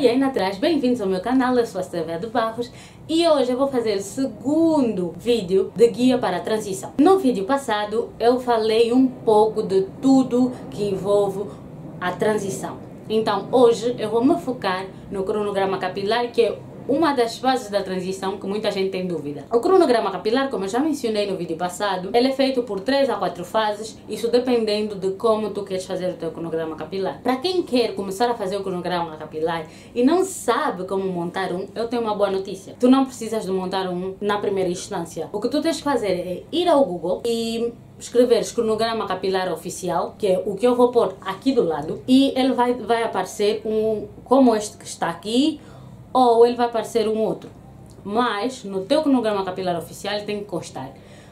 Oi, aí atrás, bem-vindos ao meu canal, eu sou a Silvia de Barros e hoje eu vou fazer o segundo vídeo de guia para a transição. No vídeo passado eu falei um pouco de tudo que envolve a transição. Então hoje eu vou me focar no cronograma capilar, que é uma das fases da transição que muita gente tem dúvida. O cronograma capilar, como eu já mencionei no vídeo passado, ele é feito por 3 a 4 fases, isso dependendo de como tu queres fazer o teu cronograma capilar. Para quem quer começar a fazer o cronograma capilar e não sabe como montar um, eu tenho uma boa notícia. Tu não precisas de montar um na primeira instância. O que tu tens que fazer é ir ao Google e escrever cronograma capilar oficial, que é o que eu vou pôr aqui do lado, e ele vai aparecer um como este que está aqui, ou ele vai aparecer um outro. Mas no teu cronograma capilar oficial tem que constar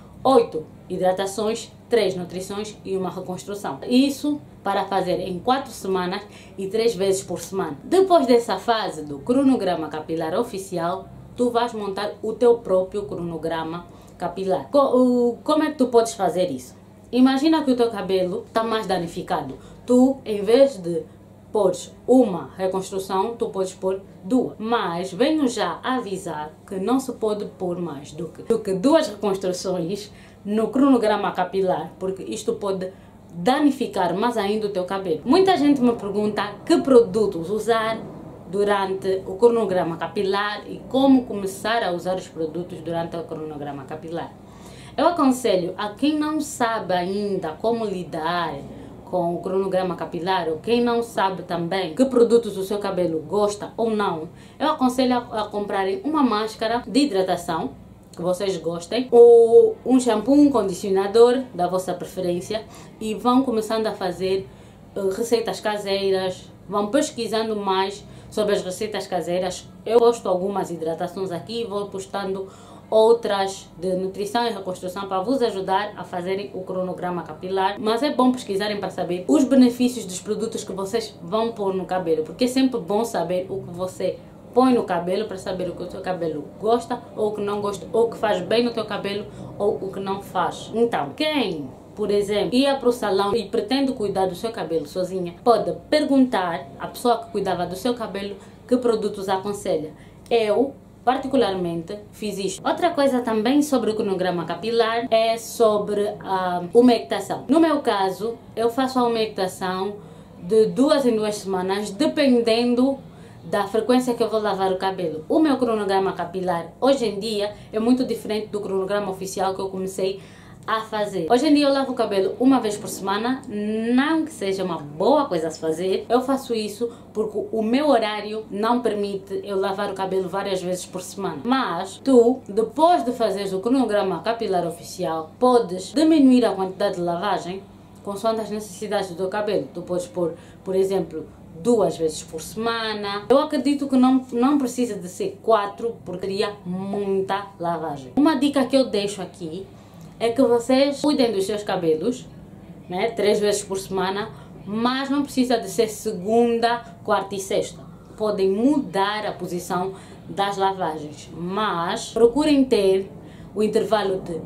8 hidratações, 3 nutrições e uma reconstrução. Isso para fazer em 4 semanas e 3 vezes por semana. Depois dessa fase do cronograma capilar oficial, tu vais montar o teu próprio cronograma capilar. Como é que tu podes fazer isso? Imagina que o teu cabelo está mais danificado. Tu, em vez de pôres uma reconstrução, tu podes pôr 2. Mas venho já avisar que não se pode pôr mais do que 2 reconstruções no cronograma capilar, porque isto pode danificar mais ainda o teu cabelo. Muita gente me pergunta que produtos usar durante o cronograma capilar e como começar a usar os produtos durante o cronograma capilar. Eu aconselho a quem não sabe ainda como lidar com o cronograma capilar, ou quem não sabe também que produtos o seu cabelo gosta ou não, eu aconselho a comprarem uma máscara de hidratação que vocês gostem, ou um shampoo, um condicionador da vossa preferência, e vão começando a fazer receitas caseiras, vão pesquisando mais sobre as receitas caseiras. Eu posto algumas hidratações aqui e vou postando outras de nutrição e reconstrução para vos ajudar a fazerem o cronograma capilar. Mas é bom pesquisarem para saber os benefícios dos produtos que vocês vão pôr no cabelo, porque é sempre bom saber o que você põe no cabelo para saber o que o teu cabelo gosta ou o que não gosta, ou o que faz bem no teu cabelo ou o que não faz. Então, quem, por exemplo, ia para o salão e pretende cuidar do seu cabelo sozinha, pode perguntar à pessoa que cuidava do seu cabelo que produtos aconselha. Eu particularmente fiz isto. Outra coisa também sobre o cronograma capilar é sobre a umectação. No meu caso, eu faço a umectação de 2 em 2 semanas, dependendo da frequência que eu vou lavar o cabelo. O meu cronograma capilar hoje em dia é muito diferente do cronograma oficial que eu comecei a fazer. Hoje em dia eu lavo o cabelo uma vez por semana, não que seja uma boa coisa a se fazer. Eu faço isso porque o meu horário não permite eu lavar o cabelo várias vezes por semana. Mas tu, depois de fazeres o cronograma capilar oficial, podes diminuir a quantidade de lavagem consoante as necessidades do teu cabelo. Tu podes pôr, por exemplo, 2 vezes por semana. Eu acredito que não precisa de ser 4, porque teria muita lavagem. Uma dica que eu deixo aqui é que vocês cuidem dos seus cabelos, né, 3 vezes por semana, mas não precisa de ser segunda, quarta e sexta. Podem mudar a posição das lavagens, mas procurem ter o intervalo de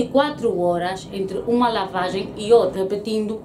24 horas entre uma lavagem e outra. Repetindo,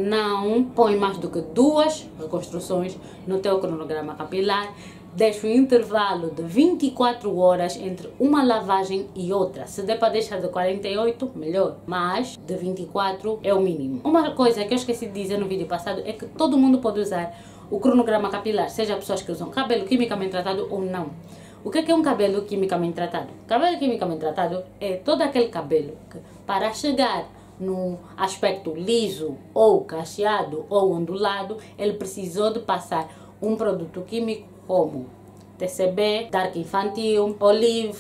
não põe mais do que 2 reconstruções no teu cronograma capilar. Deixa um intervalo de 24 horas entre uma lavagem e outra. Se der para deixar de 48, melhor, mas de 24 é o mínimo. Uma coisa que eu esqueci de dizer no vídeo passado é que todo mundo pode usar o cronograma capilar, seja pessoas que usam cabelo quimicamente tratado ou não. O que é um cabelo quimicamente tratado? Cabelo quimicamente tratado é todo aquele cabelo que, para chegar no aspecto liso ou cacheado ou ondulado, ele precisou de passar um produto químico como TCB, Dark Infantil, Olive,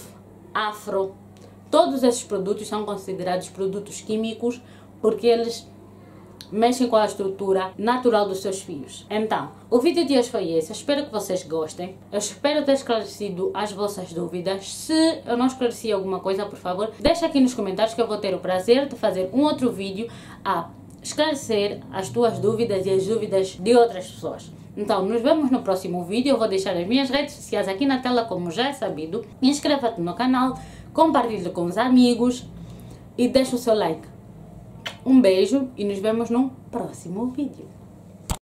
Afro. Todos esses produtos são considerados produtos químicos porque eles mexem com a estrutura natural dos seus fios. Então, o vídeo de hoje foi esse. Eu espero que vocês gostem. Eu espero ter esclarecido as vossas dúvidas. Se eu não esclareci alguma coisa, por favor, deixa aqui nos comentários que eu vou ter o prazer de fazer um outro vídeo a esclarecer as tuas dúvidas e as dúvidas de outras pessoas. Então, nos vemos no próximo vídeo. Eu vou deixar as minhas redes sociais aqui na tela, como já é sabido. Inscreva-te no canal, compartilhe com os amigos e deixa o seu like. Um beijo e nos vemos no próximo vídeo.